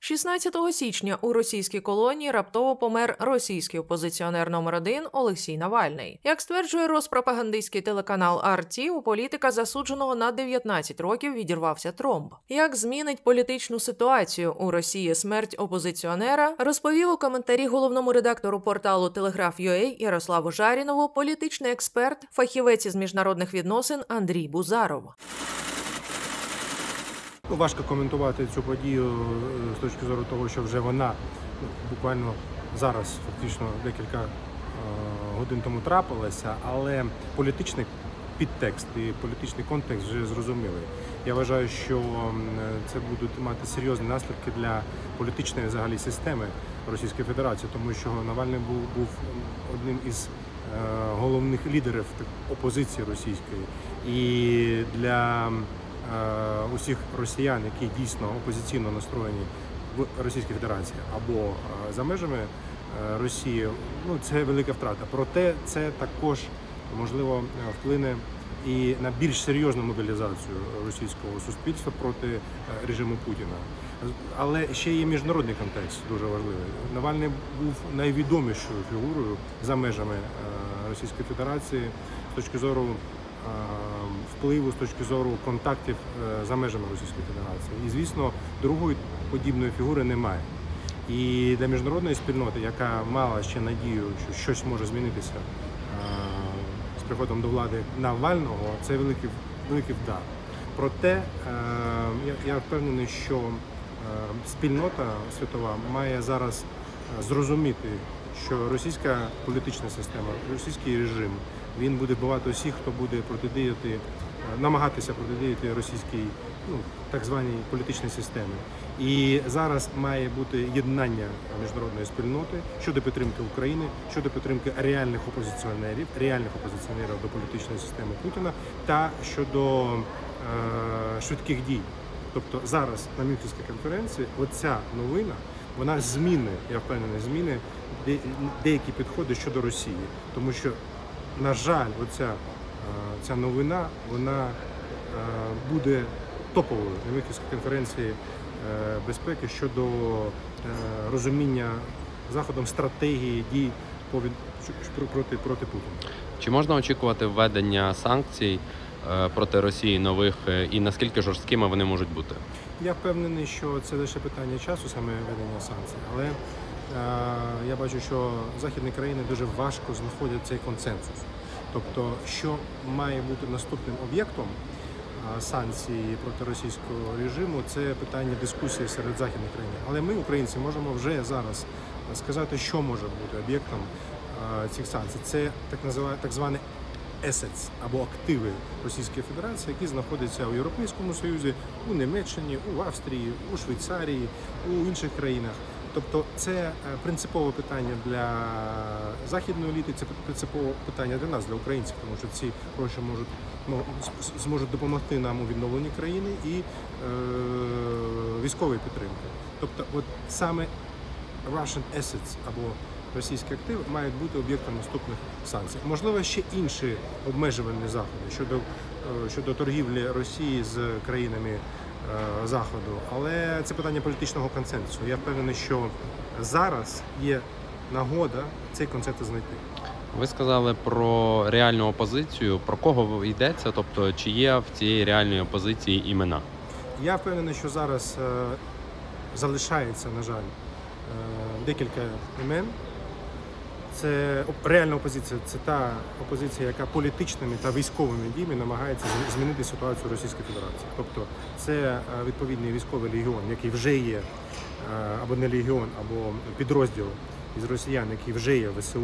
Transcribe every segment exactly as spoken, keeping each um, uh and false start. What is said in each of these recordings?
шістнадцятого січня у російській колонії раптово помер російський опозиціонер номер один Олексій Навальний. Як стверджує розпропагандистський телеканал Ар Ті, у політика, засудженого на дев'ятнадцять років, відірвався тромб. Як змінить політичну ситуацію у Росії смерть опозиціонера, розповів у коментарі головному редактору порталу Телеграф.ua Ярославу Жарінову політичний експерт, фахівець із міжнародних відносин Андрій Бузаров. Важко коментувати цю подію з точки зору того, що вже вона буквально зараз, фактично декілька годин тому трапилася, але політичний підтекст і політичний контекст вже зрозумілий. Я вважаю, що це будуть мати серйозні наслідки для політичної взагалі системи Російської Федерації, тому що Навальний був, був одним із головних лідерів опозиції російської. І для усіх росіян, які дійсно опозиційно настроєні в Російській Федерації або за межами Росії, ну це велика втрата. Проте це також можливо вплине і на більш серйозну мобілізацію російського суспільства проти режиму Путіна. Але ще є міжнародний контекст дуже важливий. Навальний був найвідомішою фігурою за межами Російської Федерації з точки зору впливу, з точки зору контактів за межами Російської Федерації. І, звісно, другої подібної фігури немає. І для міжнародної спільноти, яка мала ще надію, що щось може змінитися з приходом до влади Навального, це великий, великий вдар. Проте я впевнений, що спільнота світова має зараз зрозуміти, що російська політична система, російський режим, він буде вбивати усіх, хто буде протидіяти, намагатися протидіяти російській, ну, так званій політичній системі. І зараз має бути єднання міжнародної спільноти щодо підтримки України, щодо підтримки реальних опозиціонерів, реальних опозиціонерів до політичної системи Путіна та щодо е, швидких дій. Тобто зараз на Мюнхенській конференції оця новина, вона зміни, я впевнений, зміни деякі підходи щодо Росії. Тому що, на жаль, оця ця новина, вона буде топовою на Мюнхенській конференції безпеки щодо розуміння Заходом стратегії дій проти, проти Путіна. Чи можна очікувати введення санкцій проти Росії нових і наскільки жорсткими вони можуть бути? Я впевнений, що це лише питання часу, саме введення санкцій, але е, я бачу, що західні країни дуже важко знаходять цей консенсус. Тобто, що має бути наступним об'єктом санкцій проти російського режиму, це питання дискусії серед західних країн. Але ми, українці, можемо вже зараз сказати, що може бути об'єктом цих санкцій. Це так називають так звані assets або активи Російської Федерації, які знаходяться у Європейському Союзі, у Німеччині, у Австрії, у Швейцарії, у інших країнах. Тобто це принципове питання для західної еліти, це принципове питання для нас, для українців, тому що ці гроші можуть, ну, зможуть допомогти нам у відновленні країни і е, військової підтримки. Тобто от саме Russian assets або російські активи мають бути об'єктом наступних санкцій. Можливо, ще інші обмежувальні заходи щодо, щодо торгівлі Росії з країнами Заходу, але це питання політичного консенсусу. Я впевнений, що зараз є нагода цей консенсус знайти. Ви сказали про реальну опозицію. Про кого йдеться? Тобто, чи є в цій реальній опозиції імена? Я впевнений, що зараз е, залишається, на жаль, е, декілька імен. Це реальна опозиція, це та опозиція, яка політичними та військовими діями намагається змінити ситуацію Російської Федерації. Тобто це відповідний військовий легіон, який вже є, або не легіон, або підрозділ із росіян, який вже є в ВСУ.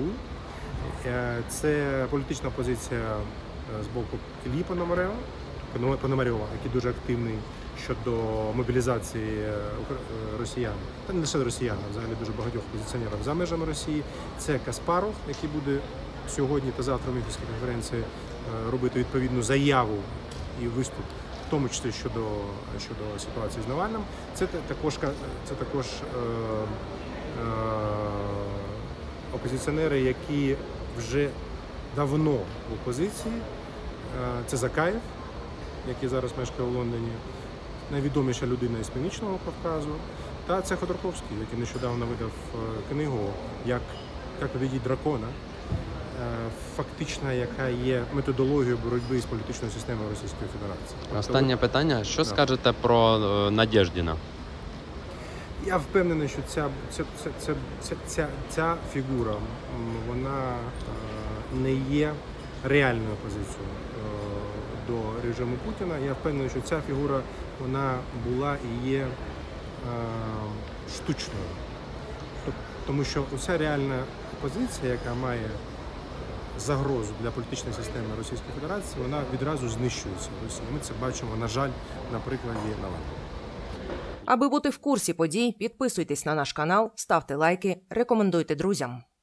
Це політична опозиція з боку Іллі Пономарьова, який дуже активний щодо мобілізації росіян, та не лише росіян, а взагалі дуже багатьох опозиціонерів за межами Росії. Це Каспаров, який буде сьогодні та завтра в Мюнхенській конференції робити відповідну заяву і виступ, в тому числі щодо, щодо ситуації з Навальним. Це також, це також е, е, опозиціонери, які вже давно в опозиції. Це Закаєв, який зараз мешкає у Лондоні, найвідоміша людина із Північного Кавказу. Та це Ходорковський, який нещодавно видав книгу «Як, як победить дракона», фактично, яка є методологією боротьби з політичною системою Російської Федерації. Останнє питання. Що Да. скажете про е, Надєждіна? Я впевнений, що ця, ця, ця, ця, ця, ця, ця фігура, м, вона е, не є реальною опозицією е, до режиму Путіна. Я впевнений, що ця фігура, вона була і є е, штучною. Тоб- Тому що уся реальна опозиція, яка має загрозу для політичної системи Російської Федерації, вона відразу знищується в Росії. Ми це бачимо, на жаль, на прикладі Навального. Аби бути в курсі подій, підписуйтесь на наш канал, ставте лайки, рекомендуйте друзям.